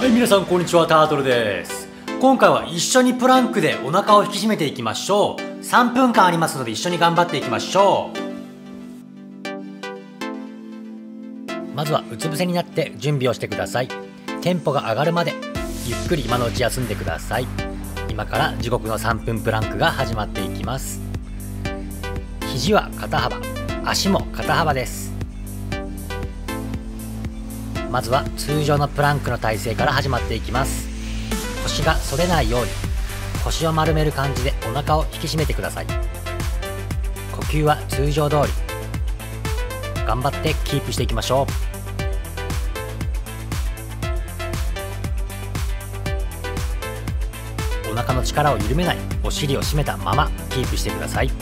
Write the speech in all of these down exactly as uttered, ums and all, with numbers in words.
はい、皆さんこんにちは、タートルです。今回は一緒にプランクでお腹を引き締めていきましょう。さんぷんかんありますので一緒に頑張っていきましょう。まずはうつ伏せになって準備をしてください。テンポが上がるまでゆっくり今のうち休んでください。今から地獄のさんぷんプランクが始まっていきます。肘は肩幅、足も肩幅です。まずは通常のプランクの体勢から始まっていきます。腰が反れないように腰を丸める感じでお腹を引き締めてください。呼吸は通常通り頑張ってキープしていきましょう。お腹の力を緩めない、お尻を締めたままキープしてください。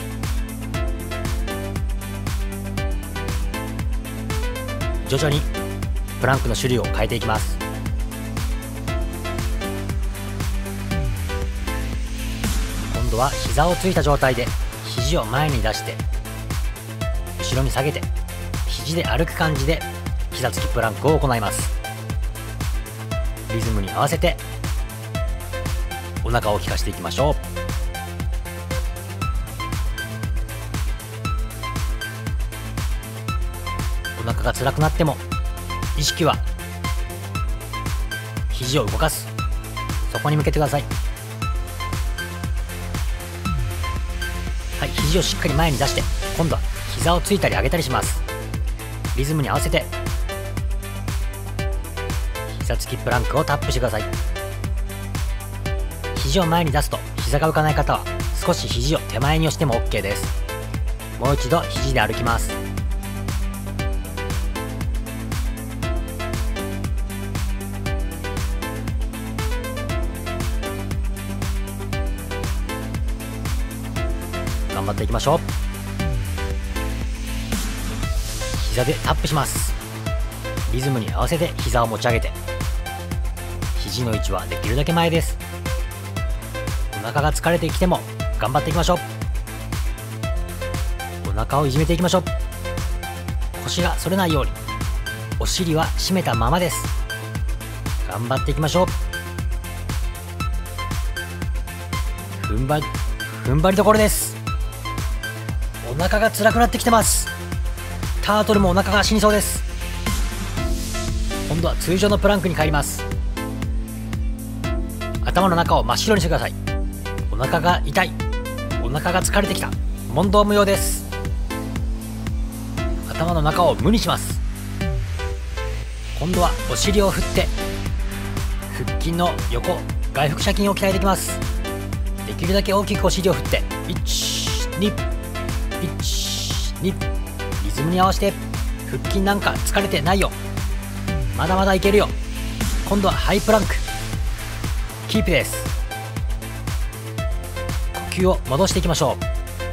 徐々にプランクの種類を変えていきます。今度は膝をついた状態で肘を前に出して後ろに下げて肘で歩く感じで膝つきプランクを行います。リズムに合わせてお腹を効かしていきましょう。お腹が辛くなっても意識は肘を動かす、そこに向けてください。はい、肘をしっかり前に出して今度は膝をついたり上げたりします。リズムに合わせて膝つきプランクをタップしてください。肘を前に出すと膝が浮かない方は少し肘を手前に押しても オーケー です。もう一度肘で歩きます。頑張っていきましょう。膝でタップします。リズムに合わせて膝を持ち上げて肘の位置はできるだけ前です。お腹が疲れてきても頑張っていきましょう。お腹をいじめていきましょう。腰が反れないようにお尻は締めたままです。頑張っていきましょう。踏ん張り踏ん張りどころです。お腹が辛くなってきてます。タートルもお腹が死にそうです。今度は通常のプランクに帰ります。頭の中を真っ白にしてください。お腹が痛い、お腹が疲れてきた、問答無用です。頭の中を無にします。今度はお尻を振って腹筋の横、外腹斜筋を鍛えていきます。できるだけ大きくお尻を振っていち、に、いち、に、リズムに合わせて腹筋なんか疲れてないよ、まだまだいけるよ。今度はハイプランクキープです。呼吸を戻していきましょ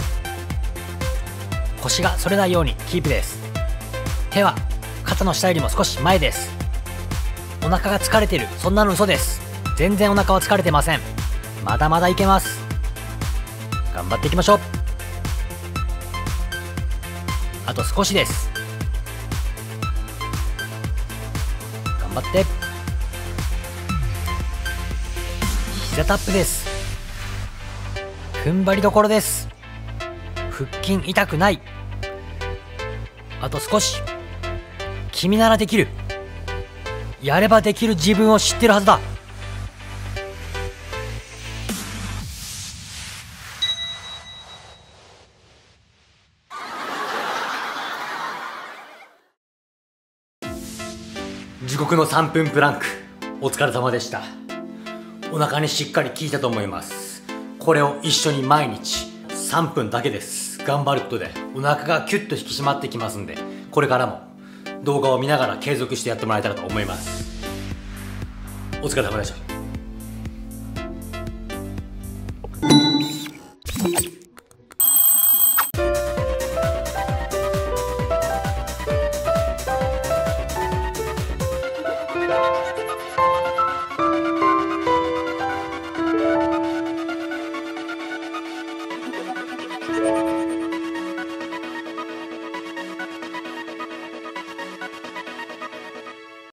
う。腰が反れないようにキープです。手は肩の下よりも少し前です。お腹が疲れている、そんなの嘘です。全然お腹は疲れてません。まだまだいけます。頑張っていきましょう。あと少しです。頑張って。膝タップです。踏ん張りどころです。腹筋痛くない。あと少し。君ならできる。やればできる自分を知ってるはずだ。地獄のさんぷんプランクお疲れ様でした。お腹にしっかり効いたと思います。これを一緒に毎日さんぷんだけです頑張ることでお腹がキュッと引き締まってきますんで、これからも動画を見ながら継続してやってもらえたらと思います。お疲れ様でした。